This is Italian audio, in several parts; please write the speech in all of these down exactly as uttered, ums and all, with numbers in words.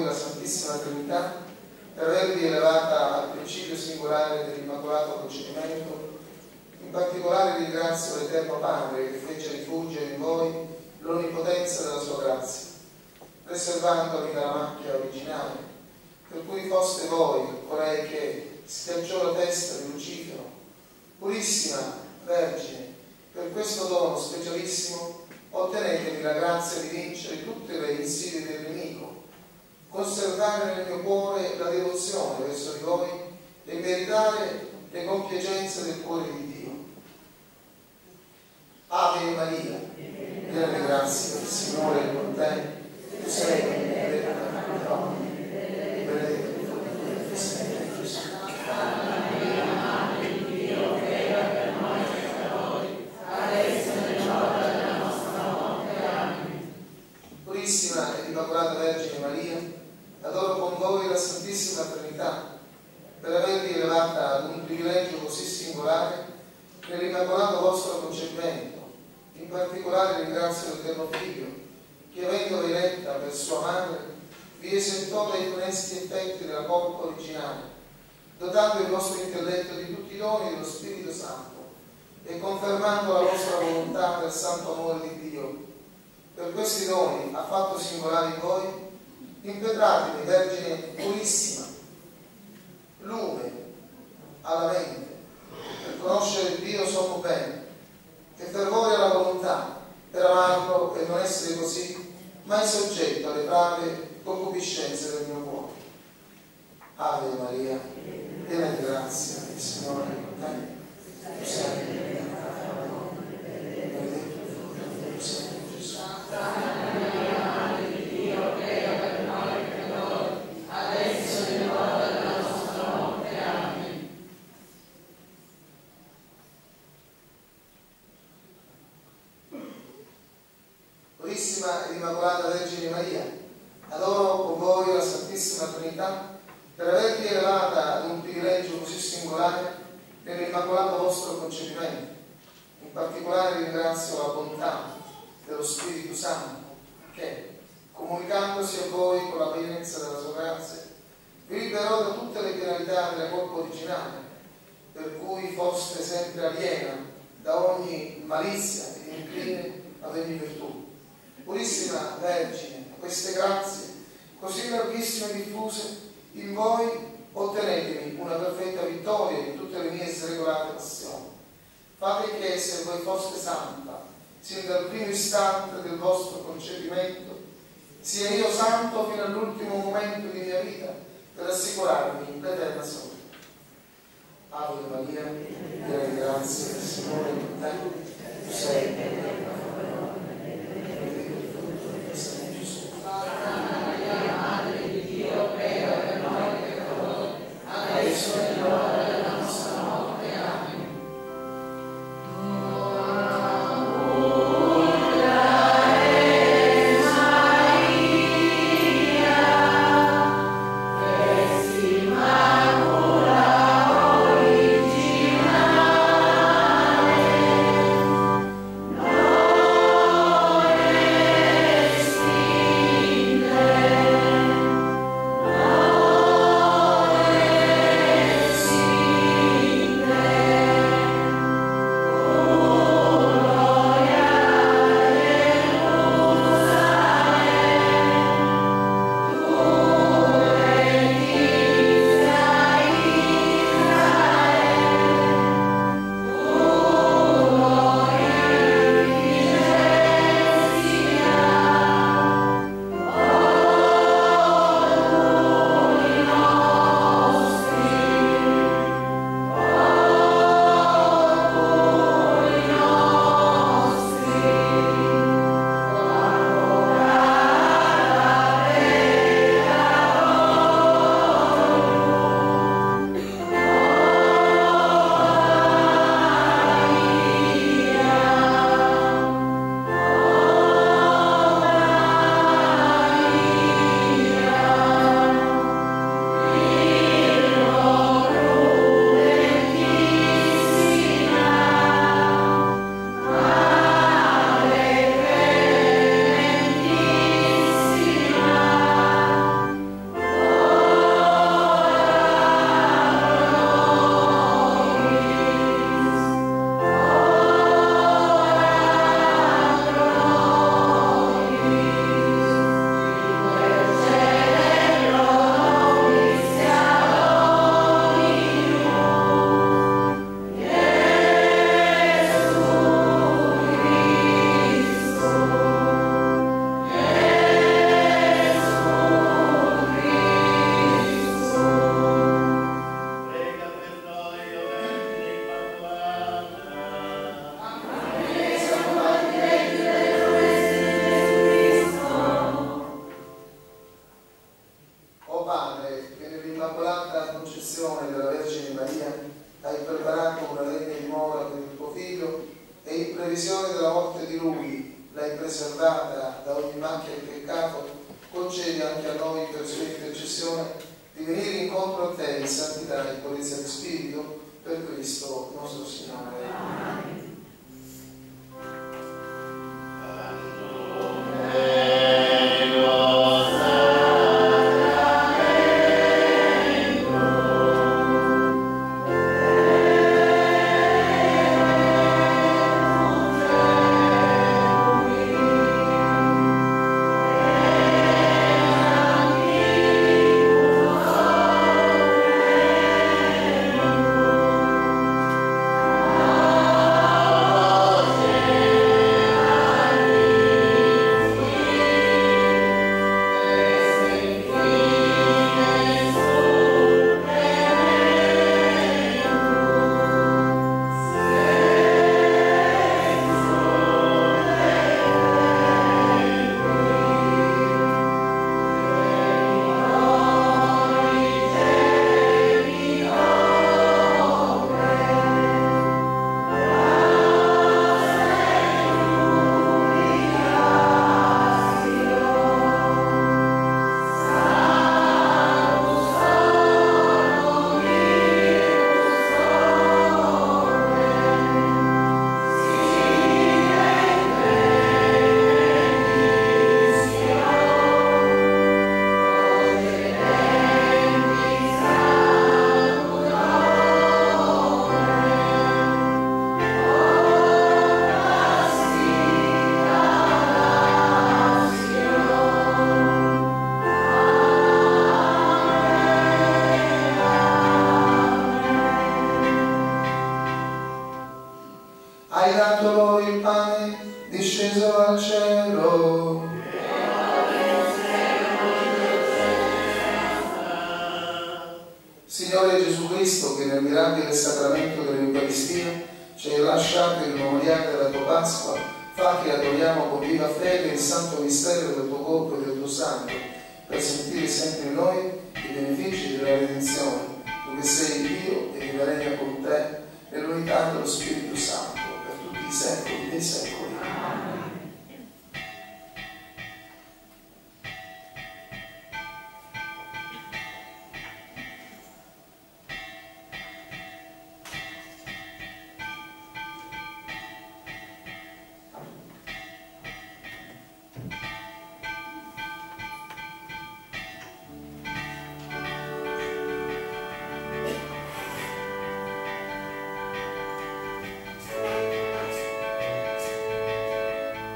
la Santissima Trinità, per avervi elevata al principio singolare dell'Immacolato Concepimento, in particolare ringrazio l'Eterno Padre che fece rifulgere in voi l'onnipotenza della sua grazia, preservandovi dalla macchia originale, per cui foste voi colei che schiacciò la testa di Lucifero, purissima Vergine. Per questo dono specialissimo ottenetevi la grazia di vincere tutte le insidie del nemico, conservare nel mio cuore la devozione verso di voi e meritare le compiacenze del cuore di Dio. Ave Maria, piena di grazia, il Signore è con te, tu sei benedetta tra le donne, e benedetto il frutto del seno, Gesù. Santa Maria, Madre di Dio, prega per noi peccatori, adesso è l'ora della nostra morte. Amen. Purissima ed Immacolata Vergine Maria, adoro con voi la Santissima Trinità, per avervi elevata ad un privilegio così singolare nell'immacolato vostro concepimento. In particolare ringrazio l'Eterno Figlio, che avendo eletta per sua madre, vi esentò dai funesti effetti della colpa originale, dotando il vostro intelletto di tutti i doni dello Spirito Santo e confermando la vostra volontà nel santo amore di Dio. Per questi doni ha fatto singolare in voi, impetratevi, Vergine purissima, lume alla mente, per conoscere Dio sommo bene, e fervore alla volontà, per amarlo e non essere così mai soggetto alle brave concupiscenze del mio cuore. Ave Maria, piena di grazia, il Signore è con te, tu sei benedetta tra le donne, e benedetto il frutto del tuo seno, Gesù. Santa Maria, Madre di Dio, prega per noi peccatori, adesso è l'ora della nostra morte. Amen. Purissima ed Immacolata Vergine Maria, adoro con voi la Santissima Trinità, per avervi elevata ad un privilegio così singolare nell'immacolato vostro concepimento. In particolare ringrazio la bontà dello Spirito Santo che, comunicandosi a voi con la pienezza della sua grazia, vi liberò da tutte le penalità della colpa originale, per cui foste sempre aliena da ogni malizia ed incline ad ogni virtù. Purissima Vergine, queste grazie così larghissime e diffuse in voi ottenetevi una perfetta vittoria in tutte le mie sregolate passioni. Fate che, se voi foste santa, sin dal primo istante del vostro concepimento, sia io santo fino all'ultimo momento di mia vita, per assicurarmi l'eterna salute. Ave Maria, piena di grazia, il Signore è con te, tu sei benedetta fra le donne, e benedetto il frutto del tuo seno, Gesù. Santa Maria, Madre di Dio, prega per noi peccatori, adesso è l'ora della nostra morte. Amen. Maria, concezione della Vergine Maria hai preparato una legna di dimora per il tuo figlio e in previsione della morte di lui l'hai preservata da ogni macchia di peccato, concedi anche a noi per sua intercessione di venire incontro a te in santità e purezza di spirito per Cristo nostro Signore. Amen. Hai dato loro il pane disceso dal cielo. Signore Gesù Cristo, che nel mirabile sacramento dell'Eucaristia ci hai lasciato il memoriale della tua Pasqua, fa che adoriamo con viva fede il santo mistero del tuo corpo e del tuo sangue, per sentire sempre in noi i benefici della redenzione, tu che sei Dio e che regna con te nell'unità dello Spirito Santo, per tutti i secoli dei secoli. Amen.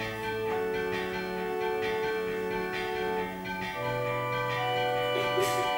Questo